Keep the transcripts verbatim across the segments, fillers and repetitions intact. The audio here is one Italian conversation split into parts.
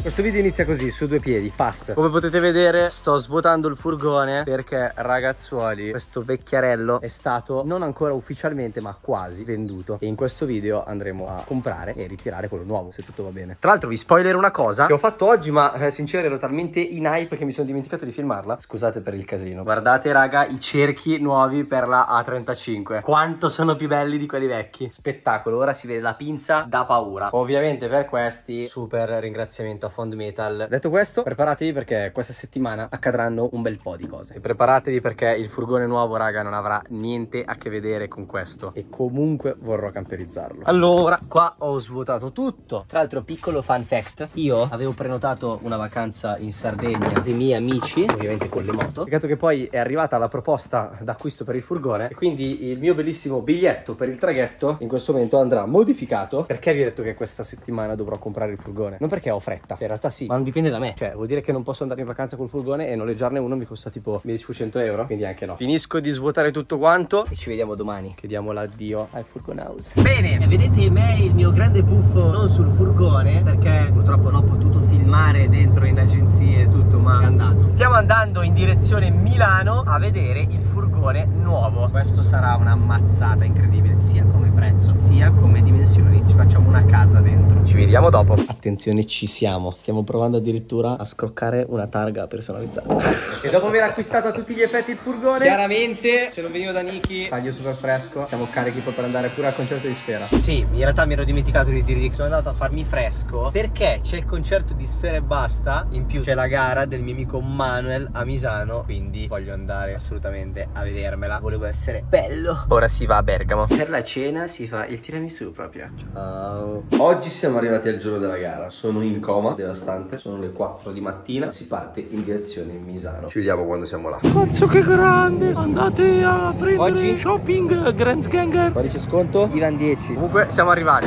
Questo video inizia così, su due piedi, fast. Come potete vedere sto svuotando il furgone perché, ragazzuoli, questo vecchiarello è stato non ancora ufficialmente ma quasi venduto, e in questo video andremo a comprare e ritirare quello nuovo, se tutto va bene. Tra l'altro vi spoiler una cosa che ho fatto oggi, ma eh, sincero ero talmente in hype che mi sono dimenticato di filmarla. Scusate per il casino. Guardate raga i cerchi nuovi per la A trentacinque, quanto sono più belli di quelli vecchi. Spettacolo, ora si vede la pinza da paura. Ovviamente per questi super ringraziamento a Fond Metal. Detto questo, preparatevi perché questa settimana accadranno un bel po' di cose. E preparatevi perché il furgone nuovo raga non avrà niente a che vedere con questo. E comunque vorrò camperizzarlo. Allora, qua ho svuotato tutto. Tra l'altro, piccolo fun fact: io avevo prenotato una vacanza in Sardegna dei miei amici, ovviamente con le moto. Peccato che poi è arrivata la proposta d'acquisto per il furgone e quindi il mio bellissimo biglietto per il traghetto in questo momento andrà modificato. Perché vi ho detto che questa settimana dovrò comprare il furgone? Non perché ho fretta, in realtà sì, ma non dipende da me. Cioè vuol dire che non posso andare in vacanza col furgone e noleggiarne uno mi costa tipo millecinquecento euro, quindi anche no. Finisco di svuotare tutto quanto E ci vediamo domani, che diamo l'addio al furgone house. Bene, vedete me il mio grande puffo non sul furgone perché purtroppo non ho potuto filmare dentro in agenzie e tutto, ma è andato. Stiamo andando in direzione Milano a vedere il furgone nuovo. Questo sarà una mazzata incredibile, sia come prezzo sia come dimensioni. Ci facciamo una casa dentro. Ci vediamo dopo. Attenzione, ci siamo. Stiamo provando addirittura a scroccare una targa personalizzata. E dopo aver acquistato a tutti gli effetti il furgone, chiaramente se non venivo da Niki, taglio super fresco, siamo carichi poi per andare pure al concerto di Sfera. Sì, in realtà mi ero dimenticato di dire che sono andato a farmi fresco perché c'è il concerto di Sfera e basta. In più c'è la gara del mio amico Manuel a Misano, quindi voglio andare assolutamente a vedermela. Volevo essere bello. Ora si va a Bergamo. Per la cena si fa il tiramisù proprio. Ciao. Oggi siamo arrivati al giorno della gara. Sono in coma, devastante. Sono le quattro di mattina. Si parte in direzione Misano. Ci vediamo quando siamo là. Cazzo che grande! Andate a prendere Oggi? shopping Grand Ganger. Quale c'è sconto? Ivan dieci. Comunque siamo arrivati.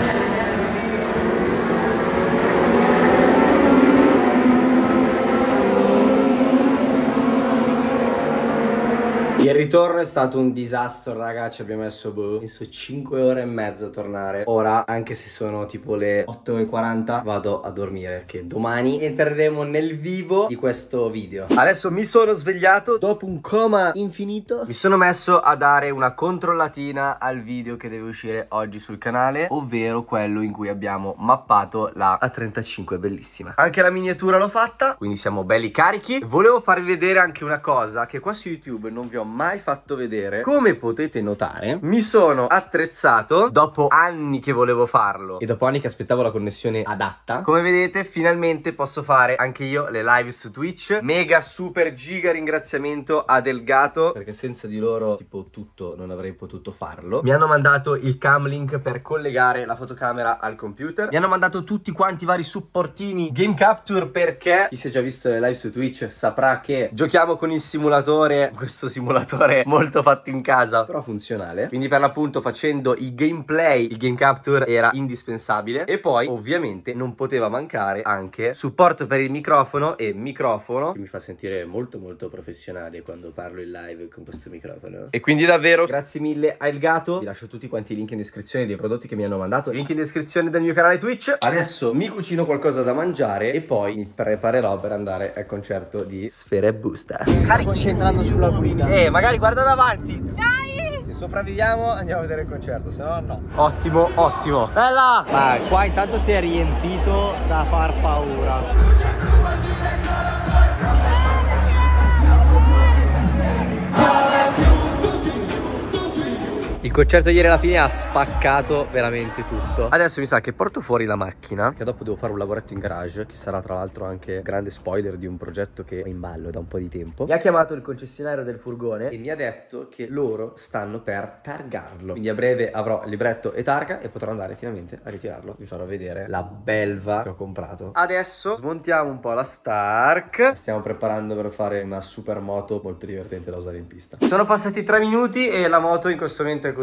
Il ritorno è stato un disastro, raga. Ci abbiamo messo boh, messo cinque ore e mezza a tornare. Ora, anche se sono tipo le otto e quaranta, vado a dormire, che domani entreremo nel vivo di questo video. Adesso mi sono svegliato. Dopo un coma infinito, Mi sono messo a dare una controllatina al video che deve uscire oggi sul canale, ovvero quello in cui abbiamo mappato la A trentacinque, bellissima. Anche la miniatura l'ho fatta, quindi siamo belli carichi. Volevo farvi vedere anche una cosa che qua su YouTube non vi ho mai fatto vedere. Come potete notare, mi sono attrezzato dopo anni che volevo farlo e dopo anni che aspettavo la connessione adatta. Come vedete finalmente posso fare anche io le live su Twitch. Mega super giga ringraziamento a Delgato, perché senza di loro tipo tutto non avrei potuto farlo. mi hanno mandato il cam link per collegare la fotocamera al computer. Mi hanno mandato tutti quanti i vari supportini Game Capture, perché Chi si è già visto le live su Twitch saprà che giochiamo con il simulatore, questo simulatore molto fatto in casa però funzionale. quindi per l'appunto facendo i gameplay il Game Capture era indispensabile. E poi ovviamente non poteva mancare anche supporto per il microfono e microfono Che mi fa sentire molto molto professionale quando parlo in live con questo microfono. e quindi davvero Grazie mille a Elgato. Vi lascio tutti quanti i link in descrizione dei prodotti che mi hanno mandato. link in descrizione del mio canale Twitch. Adesso mi cucino qualcosa da mangiare e poi mi preparerò per andare al concerto di Sfera e Busta. Carichi concentrando sulla guida. Eh magari guarda davanti. Se sopravviviamo andiamo a vedere il concerto, se no no. Ottimo ottimo. Bella. Ma qua intanto si è riempito da far paura. Il concerto ieri alla fine ha spaccato veramente tutto. Adesso mi sa che porto fuori la macchina, Che dopo devo fare un lavoretto in garage, che sarà tra l'altro anche grande spoiler di un progetto che ho in ballo da un po' di tempo. mi ha chiamato il concessionario del furgone E mi ha detto che loro stanno per targarlo. Quindi a breve avrò libretto e targa e potrò andare finalmente a ritirarlo. Vi farò vedere la belva che ho comprato. Adesso smontiamo un po' la Stark. Stiamo preparando per fare una super moto molto divertente da usare in pista. Sono passati tre minuti e la moto in questo momento è così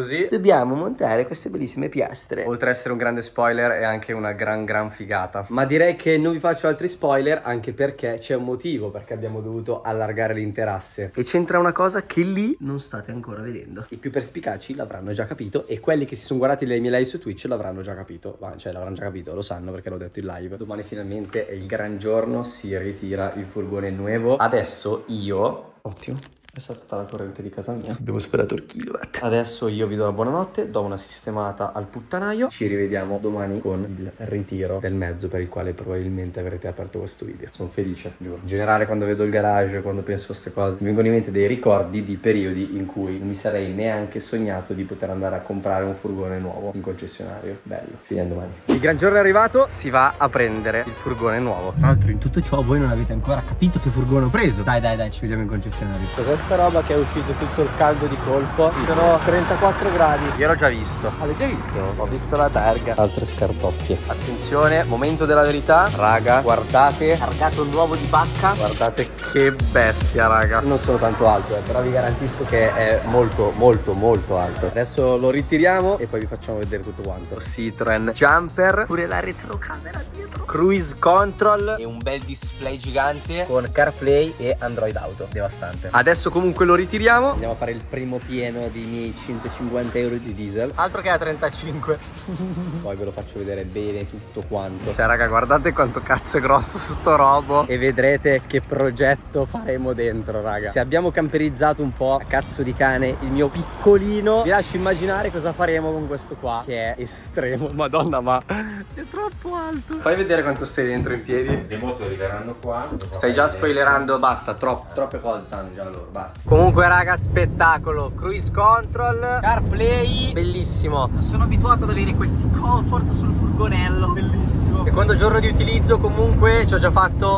così, dobbiamo montare queste bellissime piastre. Oltre ad essere un grande spoiler è anche una gran gran figata. Ma direi che non vi faccio altri spoiler, anche perché c'è un motivo perché abbiamo dovuto allargare l'intera asse. E c'entra una cosa che lì non state ancora vedendo. I più perspicaci l'avranno già capito e quelli che si sono guardati le mie live su Twitch l'avranno già capito. Ma cioè l'avranno già capito, lo sanno perché l'ho detto in live. Domani finalmente è il gran giorno, si ritira il furgone nuovo. Adesso io... Ottimo. È saltata la corrente di casa mia. Abbiamo sperato il kilowatt. Adesso io vi do la buonanotte, do una sistemata al puttanaio. Ci rivediamo domani con il ritiro del mezzo per il quale probabilmente avrete aperto questo video. Sono felice, giuro. In generale quando vedo il garage, quando penso a queste cose, mi vengono in mente dei ricordi di periodi in cui non mi sarei neanche sognato di poter andare a comprare un furgone nuovo in concessionario. Bello. Ci vediamo domani. Il gran giorno è arrivato, si va a prendere il furgone nuovo. Tra l'altro in tutto ciò voi non avete ancora capito che furgone ho preso. Dai dai dai, ci vediamo in concessionario. Cos'è sta roba che è uscito tutto il caldo di colpo? Sono trentaquattro gradi. Io l'ho già visto. Avete già visto? Ho visto la targa. Altre scartoffie. Attenzione, momento della verità. Raga, guardate, cargato nuovo di pacca. Guardate che bestia, raga. Non sono tanto alto, eh, però vi garantisco che è molto molto molto alto. Adesso lo ritiriamo e poi vi facciamo vedere tutto quanto. Citroen Jumper, pure la retrocamera dietro, cruise control e un bel display gigante Con CarPlay e Android Auto. Devastante. Adesso comunque lo ritiriamo. Andiamo a fare il primo pieno dei miei centocinquanta euro di diesel. Altro che a trentacinque. Poi ve lo faccio vedere bene tutto quanto. Cioè raga, guardate quanto cazzo è grosso sto robo. E vedrete che progetto faremo dentro, raga. Se abbiamo camperizzato un po' a cazzo di cane il mio piccolino, vi lascio immaginare cosa faremo con questo qua, che è estremo. Madonna, ma è troppo alto. Fai vedere quanto stai dentro in piedi. I motori verranno qua. Stai già spoilerando, basta, troppo. Troppe cose sanno già loro, basta. Comunque raga, spettacolo. Cruise control, CarPlay, bellissimo. Non sono abituato ad avere questi comfort sul furgonello. Bellissimo. Secondo giorno di utilizzo comunque ci ho già fatto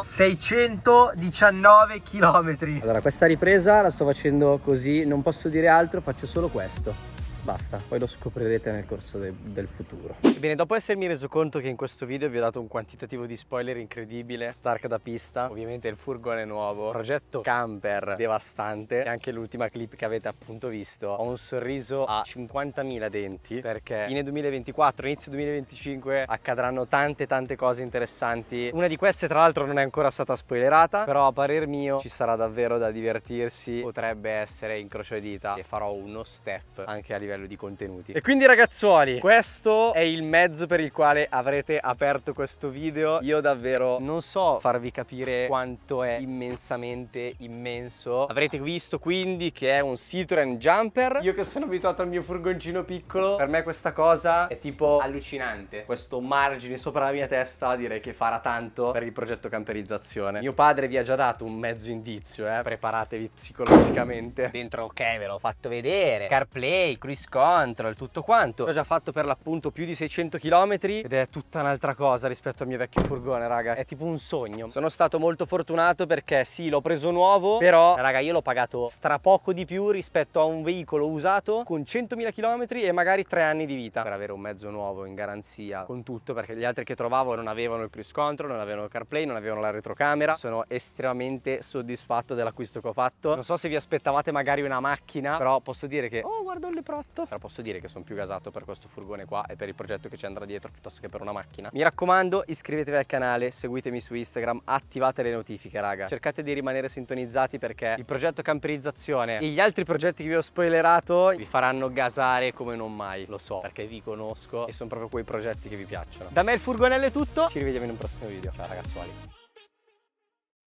seicentodiciannove chilometri. Allora, questa ripresa la sto facendo così, non posso dire altro, faccio solo questo. Basta, poi lo scoprirete nel corso de del futuro. Ebbene, dopo essermi reso conto che in questo video vi ho dato un quantitativo di spoiler incredibile, Stark da pista, ovviamente il furgone nuovo, progetto camper devastante e anche l'ultima clip che avete appunto visto, ho un sorriso a cinquantamila denti perché fine duemilaventiquattro, inizio duemilaventicinque accadranno tante tante cose interessanti. Una di queste tra l'altro non è ancora stata spoilerata, però a parer mio ci sarà davvero da divertirsi, potrebbe essere incrocio di dita e farò uno step anche a livello di contenuti. E quindi ragazzuoli, questo è il mezzo per il quale avrete aperto questo video. Io davvero non so farvi capire quanto è immensamente immenso. Avrete visto quindi che è un Citroen Jumper. Io che sono abituato al mio furgoncino piccolo, per me questa cosa è tipo allucinante. Questo margine sopra la mia testa direi che farà tanto per il progetto camperizzazione. Mio padre vi ha già dato un mezzo indizio, eh preparatevi psicologicamente. Dentro, ok, ve l'ho fatto vedere, CarPlay, cruise control, tutto quanto. Ho già fatto per l'appunto più di seicento chilometri ed è tutta un'altra cosa rispetto al mio vecchio furgone, raga. È tipo un sogno. Sono stato molto fortunato perché sì, l'ho preso nuovo, però raga io l'ho pagato strapoco di più rispetto a un veicolo usato con centomila chilometri e magari tre anni di vita per avere un mezzo nuovo in garanzia con tutto, perché gli altri che trovavo non avevano il cruise control, non avevano il CarPlay, non avevano la retrocamera. Sono estremamente soddisfatto dell'acquisto che ho fatto. Non so se vi aspettavate magari una macchina, però posso dire che oh, guarda il leprotto. Però posso dire che sono più gasato per questo furgone qua e per il progetto che ci andrà dietro piuttosto che per una macchina. Mi raccomando, iscrivetevi al canale, seguitemi su Instagram, attivate le notifiche, raga. Cercate di rimanere sintonizzati perché il progetto camperizzazione e gli altri progetti che vi ho spoilerato vi faranno gasare come non mai. Lo so, perché vi conosco e sono proprio quei progetti che vi piacciono. Da me il furgonello è tutto, ci rivediamo in un prossimo video. Ciao ragazzuoli.